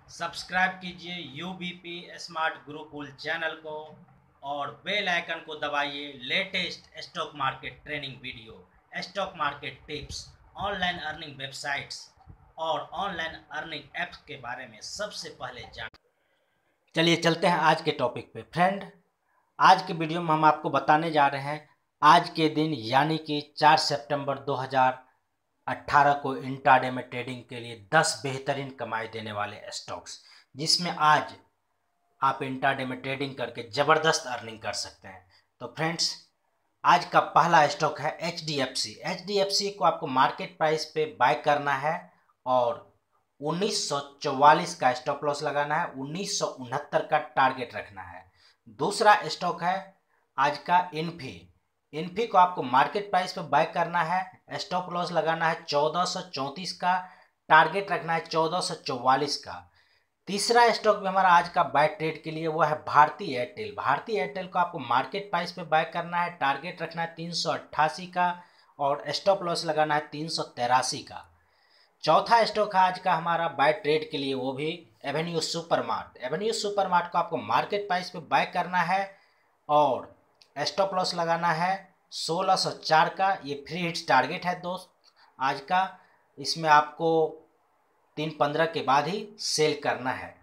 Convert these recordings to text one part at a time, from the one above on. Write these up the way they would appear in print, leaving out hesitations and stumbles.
Subscribe कीजिए यूबीपी smart Gurukul channel को और बेल आइकन को दबाइए latest stock market training video, stock market tips, online earning websites और ऑनलाइन अर्निंग ऐप्स के बारे में सबसे पहले जान। चलिए चलते हैं आज के टॉपिक पे। फ्रेंड, आज के वीडियो में हम आपको बताने जा रहे हैं आज के दिन यानी कि 4 सितंबर 2018 को इंट्राडे में ट्रेडिंग के लिए 10 बेहतरीन कमाई देने वाले स्टॉक्स, जिसमें आज आप इंट्राडे में ट्रेडिंग करके ज़बरदस्त अर्निंग कर सकते हैं। तो फ्रेंड्स, आज का पहला स्टॉक है HDFC। HDFC को आपको मार्केट प्राइस पे बाय करना है और 1944 का स्टॉप लॉस लगाना है, 1969 का टारगेट रखना है। दूसरा स्टॉक है आज का इन्फी को आपको मार्केट प्राइस पे बाय करना है, स्टॉप लॉस लगाना है 1434 का, टारगेट रखना है 1444 का। तीसरा स्टॉक भी हमारा आज का बाय ट्रेड के लिए वो है भारती एयरटेल। भारती एयरटेल को आपको मार्केट प्राइस पे बाय करना है, टारगेट रखना है 388 का और स्टॉप लॉस लगाना है 383 का। चौथा स्टॉक है आज का हमारा बाय ट्रेड के लिए वो भी एवेन्यू सुपरमार्ट। एवेन्यू सुपरमार्ट को आपको मार्केट प्राइस पे बाय करना है और स्टॉप लॉस लगाना है 1604 का। ये फ्री हिट्स टारगेट है दोस्त आज का, इसमें आपको 3:15 के बाद ही सेल करना है।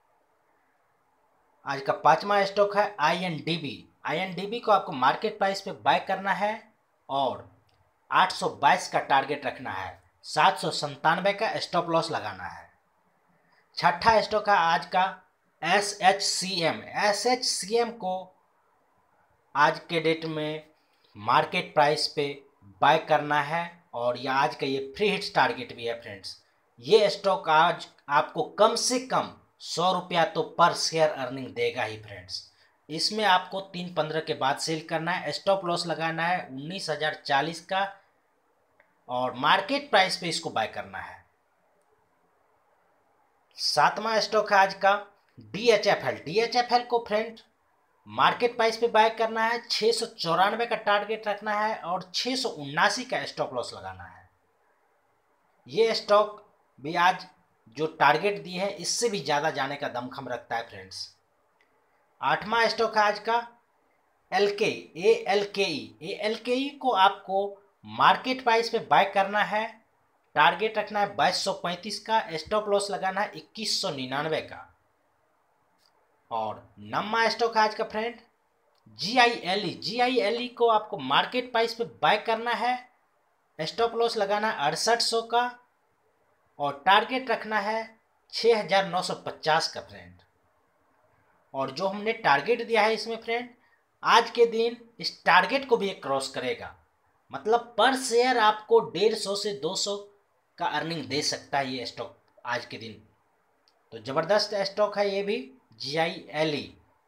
आज का पांचवा स्टॉक है INDB। INDB को आपको मार्केट प्राइस पे बाय करना है और 822 का टारगेट रखना है, 797 का स्टॉप लॉस लगाना है। छठा स्टॉक है आज का SHCM। SHCM को आज के डेट में मार्केट प्राइस पे बाय करना है और यह आज का ये फ्री हिट्स टारगेट भी है। फ्रेंड्स, ये स्टॉक आज आपको कम से कम 100 रुपया तो पर शेयर अर्निंग देगा ही। फ्रेंड्स, इसमें आपको 3:15 के बाद सेल करना है, स्टॉप लॉस लगाना है 19,040 का और मार्केट प्राइस पे इसको बाय करना है। सातवां स्टॉक है आज का DHFL। DHFL को फ्रेंड मार्केट प्राइस पे बाय करना है, 694 का टारगेट रखना है और 679 का स्टॉप लॉस लगाना है। ये स्टॉक भी आज जो टारगेट दिए है इससे भी ज़्यादा जाने का दमखम रखता है। फ्रेंड्स, आठवां स्टॉक है आज का ALKE को आपको मार्केट प्राइस पे बाय करना है, टारगेट रखना है 2235 का, स्टॉप लॉस लगाना है 2199 का। और नौवां स्टॉक है आज का फ्रेंड GILE को आपको मार्केट प्राइस पे बाय करना है, स्टॉप लॉस लगाना है 6800 का और टारगेट रखना है 6950 का। फ्रेंड, और जो हमने टारगेट दिया है इसमें फ्रेंड आज के दिन इस टारगेट को भी एक क्रॉस करेगा, मतलब पर शेयर आपको 150 से 200 का अर्निंग दे सकता है ये स्टॉक आज के दिन। तो ज़बरदस्त स्टॉक है ये भी GILE।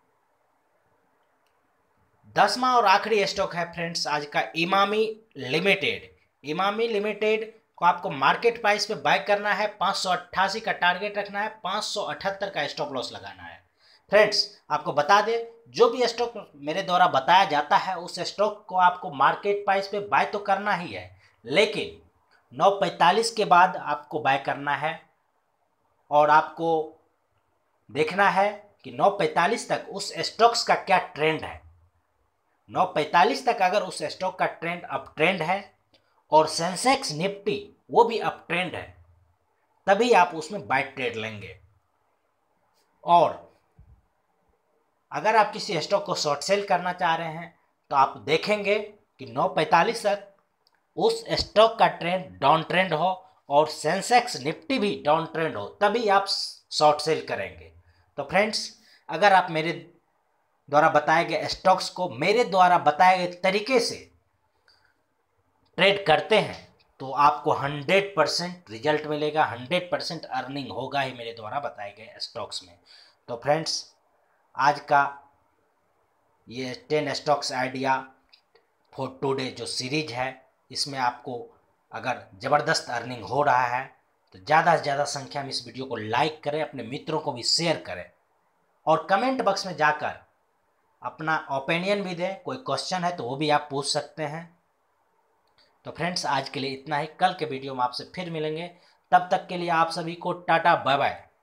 10वां और आखिरी स्टॉक है फ्रेंड्स आज का इमामी लिमिटेड। इमामी लिमिटेड को आपको मार्केट प्राइस पे बाय करना है, 588 का टारगेट रखना है, 578 का स्टॉप लॉस लगाना है। फ्रेंड्स, आपको बता दें जो भी स्टॉक मेरे द्वारा बताया जाता है उस स्टॉक को आपको मार्केट प्राइस पे बाय तो करना ही है, लेकिन 9:45 के बाद आपको बाय करना है और आपको देखना है कि 9:45 तक उस स्टॉक्स का क्या ट्रेंड है। 9:45 तक अगर उस स्टॉक का ट्रेंड अप ट्रेंड है और सेंसेक्स निफ्टी वो भी अप ट्रेंड है, तभी आप उसमें बाय ट्रेड लेंगे। और अगर आप किसी स्टॉक को शॉर्ट सेल करना चाह रहे हैं तो आप देखेंगे कि 9:45 तक उस स्टॉक का ट्रेंड डाउन ट्रेंड हो और सेंसेक्स निफ्टी भी डाउन ट्रेंड हो, तभी आप शॉर्ट सेल करेंगे। तो फ्रेंड्स, अगर आप मेरे द्वारा बताए गए स्टॉक्स को मेरे द्वारा बताए गए तरीके से ट्रेड करते हैं तो आपको 100% रिजल्ट मिलेगा, 100% अर्निंग होगा ही मेरे द्वारा बताए गए स्टॉक्स में। तो फ्रेंड्स, आज का ये 10 स्टॉक्स आइडिया फॉर टुडे जो सीरीज है, इसमें आपको अगर ज़बरदस्त अर्निंग हो रहा है तो ज़्यादा से ज़्यादा संख्या में इस वीडियो को लाइक करें, अपने मित्रों को भी शेयर करें और कमेंट बॉक्स में जाकर अपना ओपिनियन भी दें। कोई क्वेश्चन है तो वो भी आप पूछ सकते हैं। तो फ्रेंड्स, आज के लिए इतना ही। कल के वीडियो में आपसे फिर मिलेंगे, तब तक के लिए आप सभी को टाटा बाय बाय।